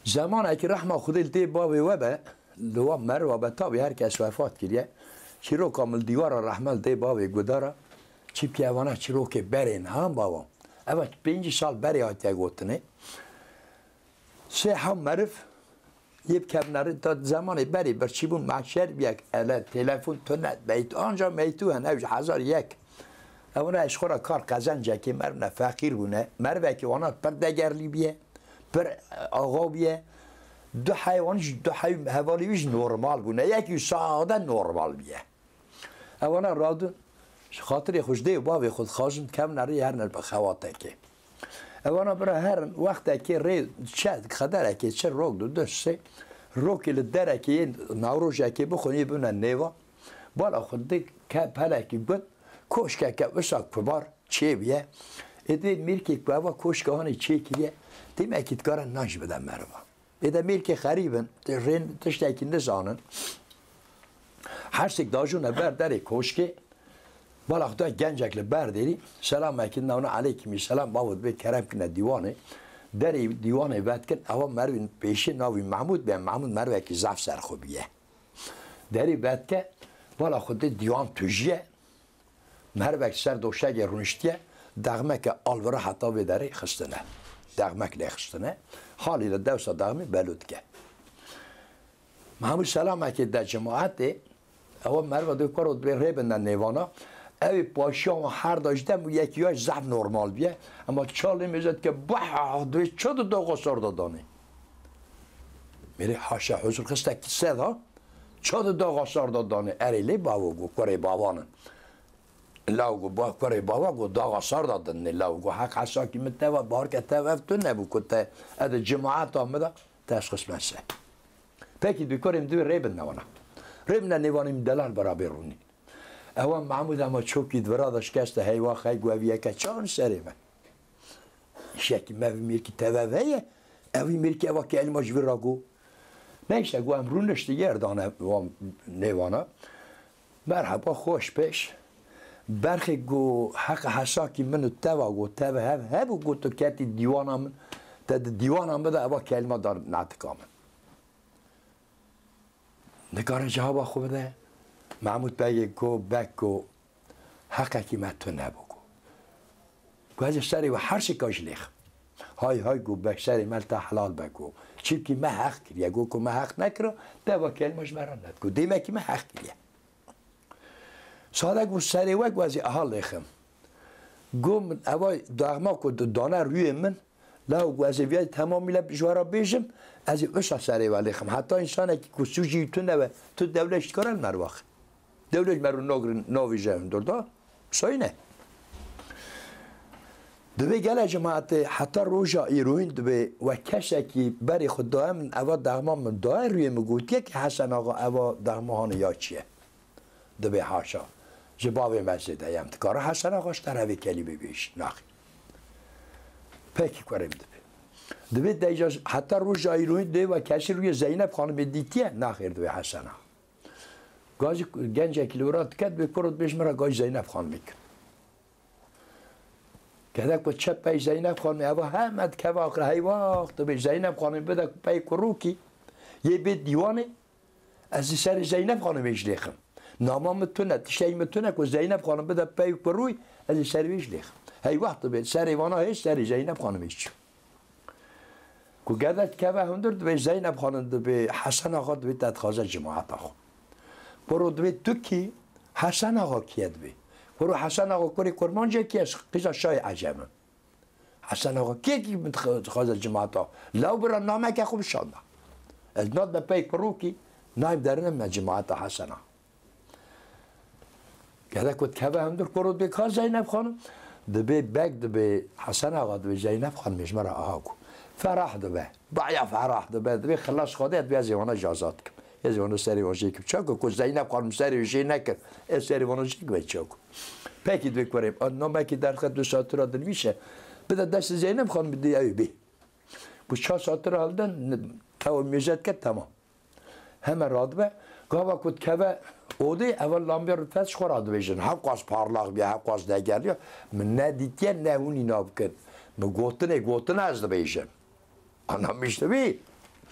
زمان اکی رحمه خودی دی باوی و به لوا مر و به تابی هر کس وفات کریه چی رو کامل دیوار رحمل دی باوی گداره چی پیوانه چی رو که برین هم بابا اما 5 سال بری آتیا گوتنه سه هم مرف یه کم نره داد زمان بری بر چی بون معشر بیک اله تلفن تو نه بیت آنجا میتو هن اوش 1001 اونا اشخورا کار قزنجه که مرو فقیر بونه مرو که وانا پر دگرلی بیه پر آقا بیه دو حیوانش دو حوالیوش نورمال بونه یکی ساده نورمال بیه اونا رادون خاطر خوشده باوی خود خواستم کم نره هر نر بخواته که اونا برای هر وقت که ری چه خدره که چه روک دو دسته روکی لدره که نوروشه که بخونی بونه نیوا بالا خود دی که پله که بود کوشکه که وساق پبار چه بیه ایده میرکی که باوا کوشکه هانی چه کیه دیم اکید کاره ناش بدن مروا ایده میرکی خریبن رین تشته که نزانن هر سک داجونه بر داره کوشکه بالا خدا گنجک لبر داری سلام اکید نونه علیکمی سلام باود به کرم کنه دیوانه داری دیوانه بد کن اوا مروین پیشه ناوی محمود به محمود مروی که زف سر خوبیه داری بد که بالا خود دیوان توجیه مروی که سر دوشگ رونشتیه دغمه که آلوره حتی به داره خستنه دغمه که خستنه حالی لدوسا دغمه بلود که محمود سلام اکید در جماعت اوا مروی دو کارو به ریبندن نیوانا اوی پاشام هر داشتم یکی هاش زب نرمال بیه اما چاله میزد که باه دوی چه دو قصار دادانه میره حاشا حضور خسته که سد ها چه دو قصار دادانه اریلی باو گو کره باوانن لاوگو با کره باوا گو دا قصار دادن لاوگو حق حسا که متوا بار که توف تو نبو کته اد جماعت آمده تشخص مسه پکی دوی کریم دوی ریبن نوانا ریبن نوانیم دلال برابر رونی اوان محمود اما چوکی دورادش کسته هیوا خی گویه که چان سری من شکی موی میرکی تووهیه اوی میرکی اوا که علماش ویراگو نیشته گو هم رونشتی گردانه نیوانا مرحبا خوش پیش برخی گو حق حساکی منو توا گو توا هبو گو تو کتی دیوان من تا دیوان هم بده اوا کلمه دار نتکامن نگاره جواب خوب ده محمود بگه گو بگو حقه که من تو نبگو گو از سری و هر شکاش لیخ های گو بگ سری من تا حلال بگو چیب که من حق کریه گو که من حق نکره دوا کلمش مرانت گو دیمه که من حق کریه ساده گو سری و گو از احال لیخم گو من اوای داغما که دانه روی من لو گو از ویای تمامی لبجوارا بیشم از اوشا سری و لیخم حتی انسانه که کسوجی تو نوه تو دولشت کرن مرواخ دولت مرو ناویجه اندر دا ساینه دوی گله جماعت حتی روژا ایروین دوی و کسی که بری خود دائم اوا دغمان من دائم روی مگوتیه که حسن آقا اوا دغمان یا چیه دوی حاشا جباب مسجد ایم تکاره حسن آقاش تروی کلی ببیش نخی پکی کریم دوی دیجا حتی روژا ایروین دوی و کسی روی زینب خانم دیتیه نخیر دوی حسن آقا گاز گنج کلورات کد به کرد بیش مرا گاز زینب خان میکن که که چه پی زینب خان میابا همت که واقع های وقت به زینب خان بده پی کروکی یه به دیوانه از سر زینب خان میش لیخم نامام متونه تشی متونه که زینب خان بده پی کروی از سر میش لیخم های وقت به سر ایوانا هیچ سر زینب خان میش که گدت که هندرد به زینب خان به حسن آقا به تدخواست جماعت آقا برو دوی تو کی حسن آقا کیه دوی برو حسن آقا کری کرمانجه کی از قیزا شای عجمه حسن آقا کیه کی متخواست جماعت ها لو برا نامه که خوب شانده از ناد به پی کرو کی نایب درنم من جماعت حسن آقا که کد که به هم در کرود بکار زینب خانم دوی بگ دوی حسن آقا دوی زینب خانم میش مرا آقا فرح دوی بایا فرح دوی خلاص خوده دوی از ایوانا جازاد کن از اون سری واژه که چاکو که زینب خانم سری واژه نکرد از سری واژه که چاکو پکی دوی کریم نامه که در خد 2 ساعت را دنویشه بده دست زینب خانم بدی ایوبی bu 4 saattir halden tava müjdet ket tamam. Hemen radbe gava kut keve odi evvel lamber rütfet şoradı bejin. Hakkas parlak bir hakkas da geliyor. Ne ditye ne uni nabket. Me gotine azdı bejin. Anam işte bir.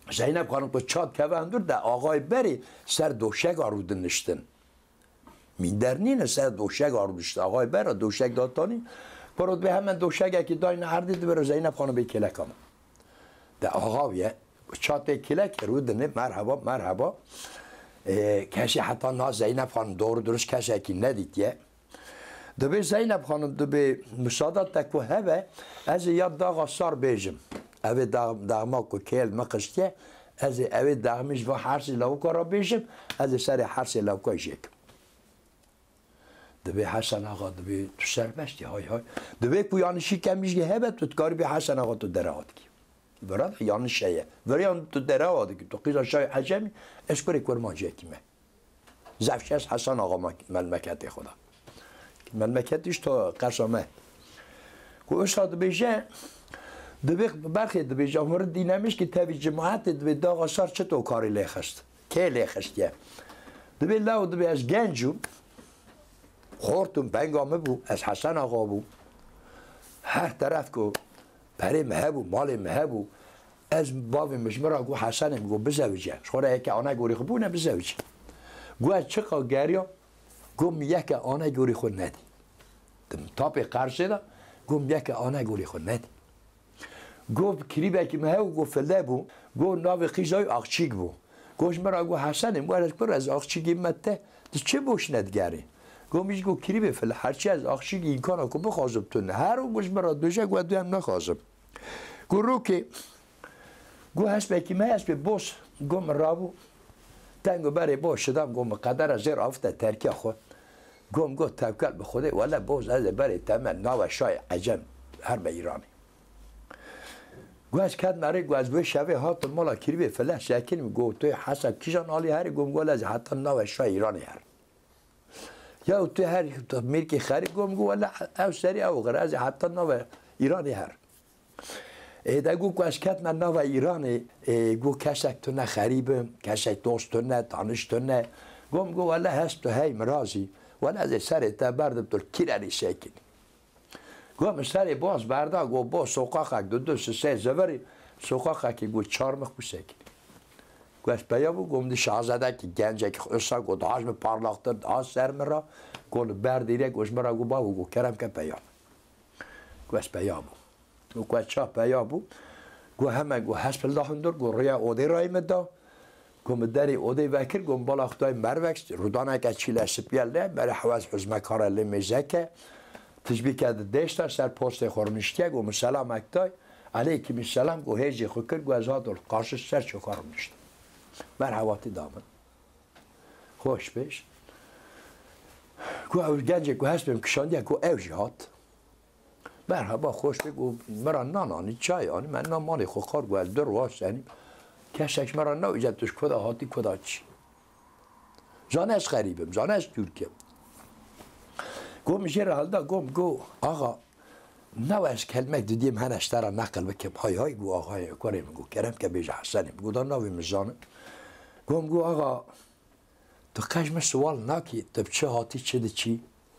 زینب خانم که چاد که اندور در آقای بری سر دوشک آرود نشتن میندر نینه سر دوشک آرود نشتن آقای بر دوشک دادتانی برود به همین دوشک که داین هردید بر زینب خانم به کلک هم در آقایه چاد کلک رودنه مرحبا مرحبا کسی حتی نا زینب خانم دور درست کسی که ندید دبی زینب خانم دبی مساعدت تکو هوا از یاد داغ سار بیجم اوی داغما کو کل مقشتیه از اوی داغمیش و حرسی لوکا را بیجم از سر حرسی لوکا جیک دبی حسن آقا دبی تو سر بشتی های دبی کو یانشی کمیش هوا تو کاری به حسن آقا تو درآد کی برات یانشیه وریان تو درآد کی تو قیزا شای عجمی اشکری کرمانجی کیمه زفشش حسن آقا ملمکت خدا مملکتش تا قسمه کو استاد بیجه دبی برخی دبی جمهور دینامیش که تبی جماعت دبی داغ سر چطور کاری لیخست که لیخستیه دبی لاو دبی از گنجو خورتون بنگامه بو از حسن آقا بو هر طرف کو پری مهبو مال مهبو از باوی مجمرا گو حسن میگو بزوجه خوره که آنها گوری خو بونه بزوجه گو از چه قاگریا گم یک آنها گوری خود ندی تاپ قرشه دا گم یک آنها گوری خود ندی گو کریبه که مهو گو فله بو گو ناو خیزای آخچیگ بو گوش مرا گو حسنم گو از آخچیگی مته چه بوش ندگری گو میش گو کریبه فله هرچی از آخچیگ این کانا کو بخوازم تونه هر رو گوش مرا دوشه گو دویم نخوازم گو رو که گو هست که مه هست به بوس گم رابو تنگو برای باش شدم گم قدر از زیر آفته ترکیه خود گم گو توکل به خوده ولی باز از برای تمام ناو شای عجم هر به ایرانی گو از کد مره گو از بوی شوه هات مالا کریبه فله شکل گو توی حسن کیشان آلی هری گم گو از حتی ناو شای ایرانی هر یا توی هر میرکی خری گم گو ولی او سری او غره از حتی ناو ایرانی هر ایده گو که از کت من ناو ایرانی گو کشک تو نه خریبم کشک دوست تو نه تانش تو نه گم گو ولی هست تو هی مرازی ولی از سر تا بردم تو کیرانی شکلی گم سر باز بردا گو باز سوقاقک دو سه زوری سوقاقک گو چار مخ بو شکلی گو از پیا بو گم دی شاهزاده که گنجه که خستا گو داش به پارلاختر داش سر مرا گو بردیره گوش مرا گو باو گو کرم که پیا گو از پیا بو گو از چا پیا بو گو همه گو حسب الله اندر گو ریا اوده رای مدا گو مداری اوده وکر گو بالا خدای مروکس رودانه که چیله سپیل نه برای حواظ حزمه کاره لمیزکه تشبیه کرده دیشتر سر پوست خورنشتیه گو مسلام اکتای علیکم السلام گو هیجی خوکر گو از هادر قاشش سر چو خورنشت بر حواتی دامن خوش بیش گو او گنجه گو هست بیم کشاندیه گو او جهات مرحبا خوش بگو مرا نانانی چای آنی من نامانی خوخار گو از در واش زنیم کشک مرا نو ایجاد توش کدا هاتی کدا چی زانش غریبم زانش ترکم گو میشه را حالدا گو آقا نو از کلمه دیدیم هنشتر نقل بکم های گو آقای کریم گو کرم که بیجا حسنیم گو دا نوی مزانه گو آقا تو قشم سوال ناکی تو چه هاتی چه ده چی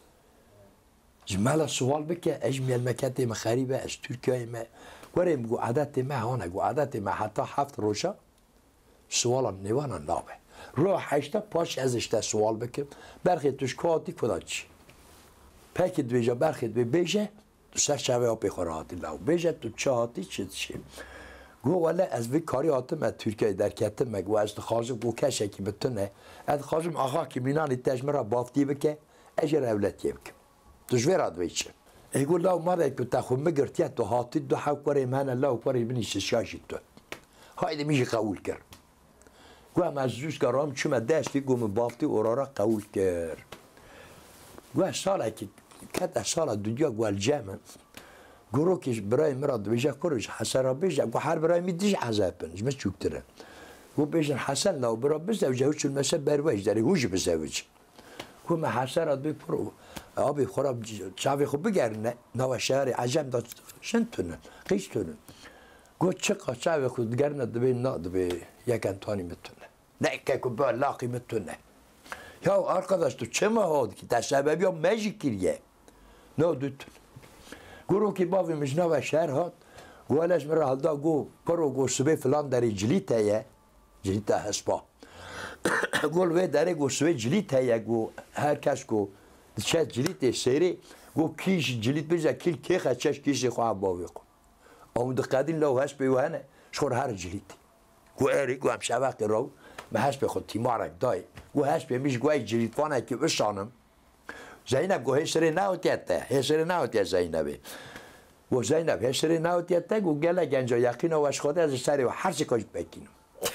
جمالا سوال بکه اجمیل مکت ما خریبه از ترکیه ما گوریم گو عادت ما هانه گو عادت ما حتی 7 روزا سوالا نیوانا نابه رو 8 پاش ازشته سوال بکم برخی توش کاتی کدا چی پاکی دویجا برخی دوی بیجه تو سر شوه ها بخوره هاتی لاو بیجه تو چه هاتی چه گو ولی از وی کاری هاتم از ترکیه در کتم گو از خازم گو کشه که بتونه از خازم آقا که مینانی تجمه بافتی بکه اجر اولتی بکم توش ویراد ویچه ایگو لاو ماده که تا خود مگرتیه تو هاتی دو حو کاری من لاو کاری بنیشه شاشی تو هایده میشه قبول کرد گو هم از زوز گرام چوم دستی گو من بافتی اورارا قبول کرد گو از ساله که کت از ساله دنیا گو الجمع گروه که برای مراد بیجه کرش حسن را بیجه گو هر برای می دیش عذاب بنش مثل چوکتره گو بیجن حسن لاو برا بزوجه چون مثل برویج داری هوش بزوجه گو من حسن را بپرو آبی خورم چاوی خوب بگرنه نو شهر عجم داد شنتونه قیشتونه گو چقا چاوی خود گرنه دبی نا دبی یک انتانی میتونه نه که که با لاقی میتونه یا arkadaş تو چه مهاد که در سببی ها مجی کریه نه دوتون گروه که باوی مجنا و شهر هات گوالش مرا هلدا گو پرو گو سبه فلان داری جلیته یه جلیته هسپا گول و داره گو سبه جلیته یه گو هر کس گو چه جلیته سری گو کیش جلیت بجا کیل کیخه چش کیش خواه باوی خو آمود قدین لو هست بیوهنه شخور هر جلیتی گو اری گو هم شوق رو ما هست به خود تیمارک دای گو هست به میش گوی جلیت وانه که بشانم زینب گو هشتری نهوتیته هشتری نهوتیت زینبه گو زینب هشتری نهوتیته گو گله گنجا یقین و وشخوده از سری و هر چی کاش بکنم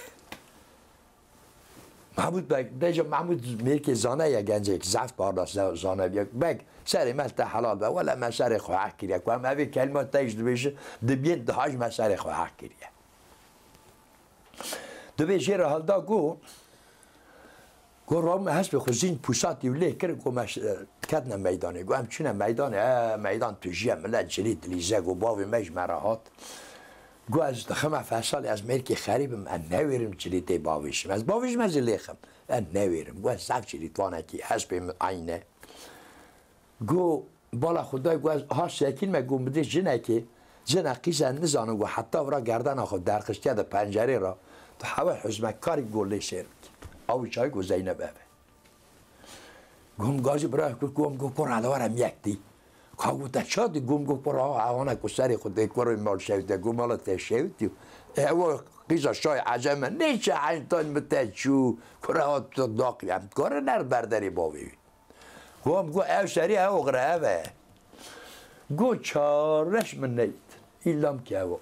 محمود بگ محمود میگه زانه یا گنجه یک زفت بارداست زانه یک بگ سری ملت حلال به ولی من سر خواه کریه که هم اوی کلمات تایش دو بیشه دو بیت دهاش من سر خواه کریه دو بیشه را حال دا گو رام هست به خوزین پوساتی ولی کرد گو مش کدنه میدانه گو همچونه میدانه میدان توجیه ملت جلید لیزه گو باوی مش مراحات گو از دخمه فصل از مرکی خریبم ان نویرم جلیده باویشم از باویشم از لیخم ان نویرم گو از زف جلید وانه کی هست به عینه گو بالا خدای گو از هاش یکین ما گو بده جنه که جنه قیزه نزانه گو حتی ورا گردن خود درخش کرده پنجره را تو هوا حزمکاری گوله شیر آوی چای گو زینب اوه گم گازی برای گم گو پر علاوارم یک دی که گو تا شاد گم گو پر آوانه که سری خود دیکوروی مال شویده گو مالا تا شویدی او قیزا شای عجمه نیچه عجتان متشو کره ها تو داقی هم کاره نر برداری باوی گم گو او شری او غره اوه گو چارش من نید ایلام که او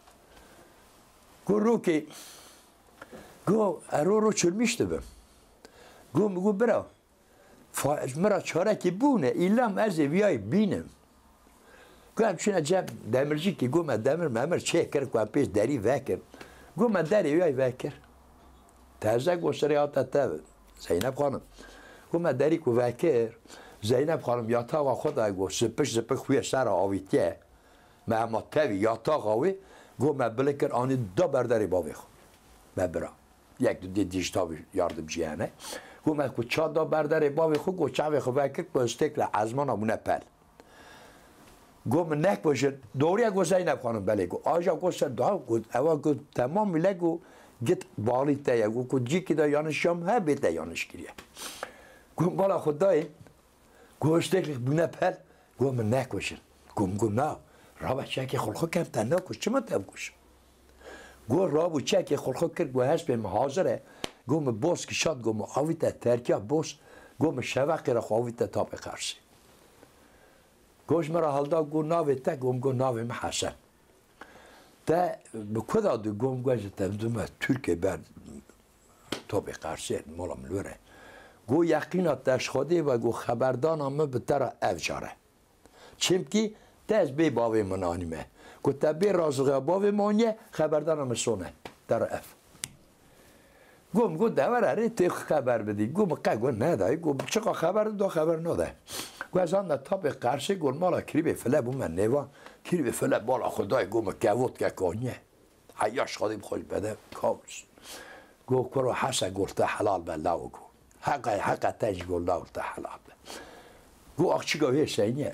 گو رو که گو رو چرمیشته بم گو برا مرا چاره که بونه ایلام از ویای بینم گو همچون عجب دمرجی که گو من دمر چه کرد گو هم پیش دری وکر گو من دری ویای وکر تازه گو سری آتا تا زینب خانم گو من دری که وکر زینب خانم یا تا خدا گو سپش خوی سر آویتیه من اما تاوی یا تا غاوی گو من بلکر آنی دا برداری باوی خود من برا یک دو دیجتا یاردم جیانه گو من که چا دا برداری باوی خود گو چاوی خود وکر گو استکل ازمان همونه پل گو من نک باشه دوری گو زینب خانم بله گو آجا گو سر دا گو اوا گو تمام میله گو گت بالی تایه گو جی که دا یانش هم ها بیتا یانش کریه گو بالا خود دایی گو استکل بونه پل گو من نک باشه گو نه را بچه که خلخو کم تنها کش چه من تم کش گو را بچه که خلخو کرد گو هست به محاضره گو من بوس که شاد گو من آویتا ترکیه بوس گو من شوقی را خواهیتا تا بخرسی گوش مرا حال دا گو ناوی تا گو ناوی محسن تا بکدا دو گو گوش تمدوم ترکیه بر تا بخرسی مولا ملوره گو یقینات داشت خوده و گو خبردان همه به طرح افجاره چمکی تاز بی باوی منانیمه که تا بی رازقه باوی مانیه خبردارم سونه در اف گم گو دور اره تی خبر بدی گم قه ندای گم چقا خبر دو خبر نده گو از آن تا به قرشه گل مالا کریب فله بو من نیوان کریب فله بالا خدای گم گوت که کانیه حیاش خودیم خوش بده کامش گو کرو حسن گرته حلال به لاو گو حقا تاج گل لاورته حلال به گو آخچی گوهی سینیه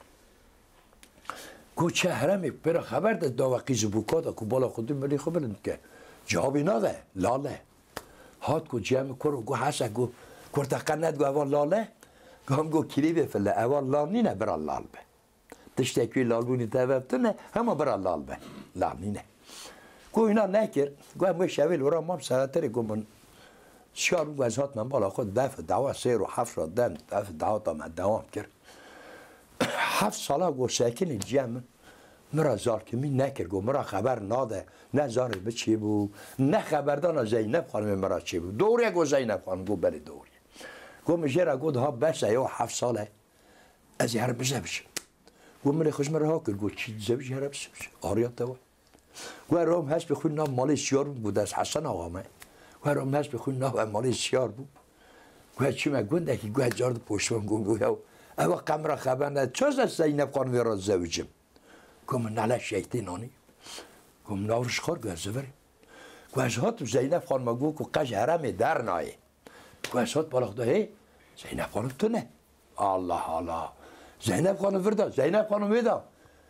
گو چه حرمی برای خبر ده دا وقی زبوکاتا که بالا خودی ملی خبرند که جوابی نده لاله هات گو جمع کرو گو حسن گو کرده قند گو اول لاله گو هم گو کلی بفله اول لال نینه برا لال به تشتکوی لال بونی تببتونه همه برا لال به لال نینه گو اینا نکر گو هم شویل ورا مام سرطره گو من شیار گو از هات من بالا خود دفع دوا 3 و 7 را دن دفع دوا تا من دوام کرد 7 ساله گو ساکن جمع مرا زار که می نکر گو مرا خبر ناده نه زاره به چی بود نه خبردان زینب خانم مرا چی بود دوری گو زینب خانم گو بله دوری گو مجرا گو ها بس یا 7 ساله از هر بزبش گو من خوش مرا ها کرد گو چی زبش هر بس آریات تو گو روم هست بخون نام مال سیار بود از حسن آقامه گو روم هست بخون نام مال سیار بود گو چی ما گونده که گو جارد پشتم گو اما قمر خبر ند چوز از زینب خانم را زوجم گم نله شیطانانی گم نورش خور گو زوری گو از هات زینب خانم گو که قش حرم در نایه گو از هات بالا خدا هی زینب خانم تو نه الله الله زینب خانم وردا زینب خانم ویدا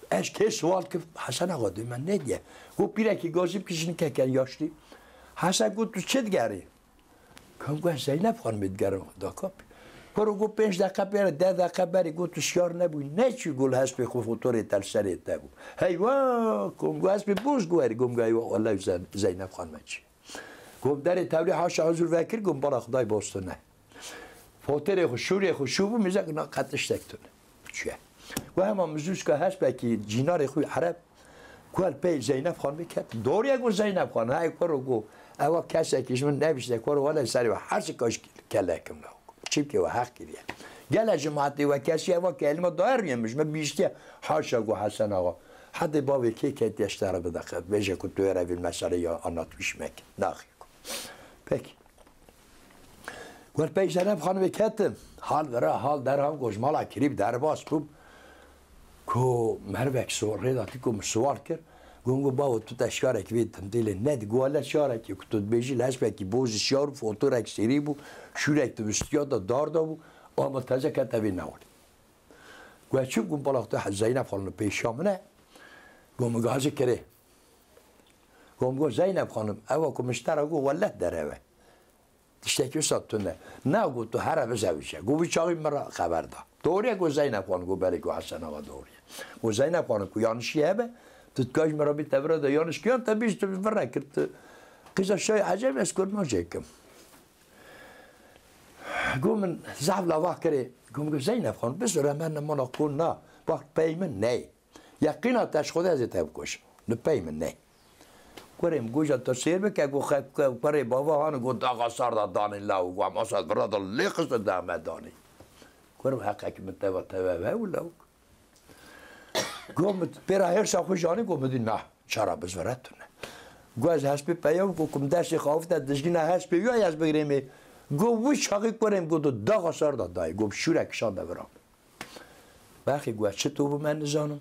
اش که سوال که حسن آقا دوی من ندیه گو پیره که گازی بکشین که کن یاشتی حسن گو تو چه دگری کم گو زینب خانم دگرم دا کپی برو گو 5 دقیقه بره 10 دقیقه بری گو تو شیار نبوی نه چی گل هست به خود فوتوری تل سریت نبو هیوا کم گو هست به بوز گوهری گم گو هیوا والله زینب خانم چی گم در تولی حاش حضور وکر گم بالا خدای باستو نه فوتوری خود شوری خود شوبو میزه که نا قطش تکتونه چیه و همه مزوز که هست بکی جینار خوی عرب کل پی زینب خانم کرد دوری گو زینب خانم های کرو گو اوا کسی کش من نبیشته کرو ولی سری و هر چی کاش کله کم نو چیپ که و حق کریه گله جماعتی و کسی اوا کلمه دایر میمش من بیشتر حاشا گو حسن آقا حد باوی که کتی اشتره بدخد بیشه که توی روی المسئله یا آناتویش مکن ناخی کن پکی گل پی زینب خانم کردم حال در هم گوش مالا کریب در باز بوم کو مروک سوال داتی کو سوال کرد گونگو باو تو تشکاره که ویدم دیل ند گواله شاره که تو بیجی لحظه که بوز شار فوتورک سری بو شورک تو بستیاد دار بو اما تازه که تبی نوری گوه چوب گم بالا تو زینب خانم پیشام نه گم گازی کره گم زینب خانم اوا کو مشترا گو ولد دره تشتکی ساتونه نه گو تو هر بزویشه گو بیچاری مرا خبر دا دوری گو زینب خانم گو بری گو حسن آقا دوری گو زینب خانم کو یانشیه به تو تکاش مرا بی تبره دا یانش کیان تا بیشتر بفره کرد قیزا شای عجب از کرد ناجه گو من زعب لواح کره گو زینب خانم بسره من نمانا کن نه وقت پیمن نه یقینا تش خود از تب کش نه پیمن نه گوریم گوشا تا سیر بکه گو خب کره بابا هانو گو داغا ساردا دانی لاو گو هم آساد برادا لیخش دا دانی گوریم حقا که متوا توا و لاو گو پیرا هرشا خوشانی گو مدی نه چرا بزورتونه گو از حسبی پیام گو کم دستی خوافت دشگی نه حسبی یا از بگیریم گو وش حقی کنیم گو دو داغا ساردا دای گو شورکشان دا برام برخی گو چطور بو من نزانم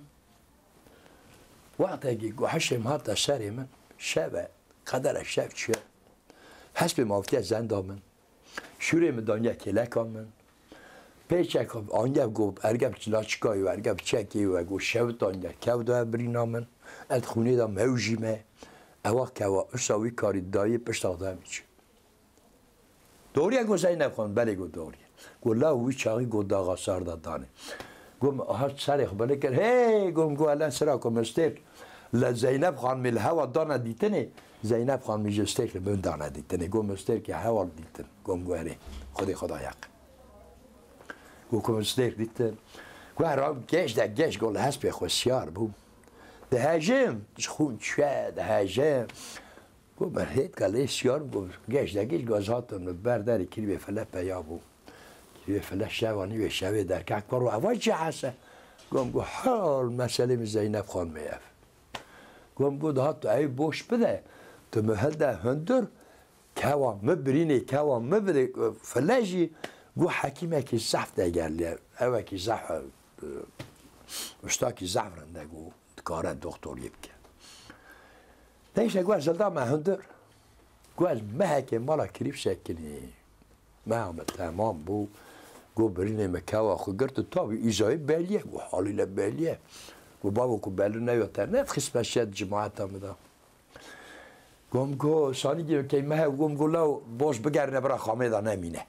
وقتی گو حشم هات سری من شبه قدر شب چیه حسب مافتی زنده من شوری مدانیه کلک من پیچک آنگه گو ارگم چلاچکایی و ارگم چکی و گو شبت آنگه که دو برینا من اد خونی دا موجی مه اوا که و اصاوی کاری دایی پشتاق دا میچه دوریه گو زینب خان بله گو دوریه گو لاوی چاقی گو داغا سار دادانه گو هر سری خبره کرد هی گو الان سرا کم استیک لزینب خان میل هوا دانه دیتنه زینب خان میشه استیک لبن دانه دیتنه گو مستر که هوا دیتن گم گوهره خدا یق گو کم استیک دیتن گو هرام گش گل هست به خوشیار بو ده هجم خون چه ده هجم گو من هیت گله سیار گو گش گازهاتم برداری کلی به فله پیا بو کلی به فله شوانی به شوه در که کارو اول چه هسته گو حال مسئله زینب خان میف گم گو ده تو ای بوش بده تو مهده هندر کوا مبرینه کوا مبره فلاجی گو حکیمه که زحف ده گرلی اوه که زحف اشتا که زحف رنده گو کاره دکتر یبکه دیشه گو از الدا هندر گو از مه که مالا کریب شکنی مه همه تمام بو گو برینه مکوا خو گرد تا بی ایزای بلیه گو حالی لبلیه گو بابا کو بلو نیوتر نه خسمت شد جماعت هم دا گم گو سانی گیره که مه گم گو لو باز بگرنه برا خامه دا نمینه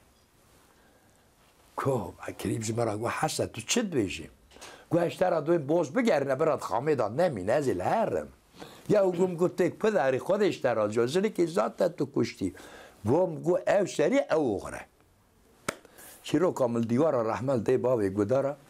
کو کریب زمرا گو حسد تو چه بیشی گو اشترا دوی باز بگرنه برا خامه دا نمینه از الهرم یا گم گو تک پدری خود اشترا جازنه که ذات تو کشتی گم گو او سری او غره چیرو کامل دیوار رحمل دی باوی گو داره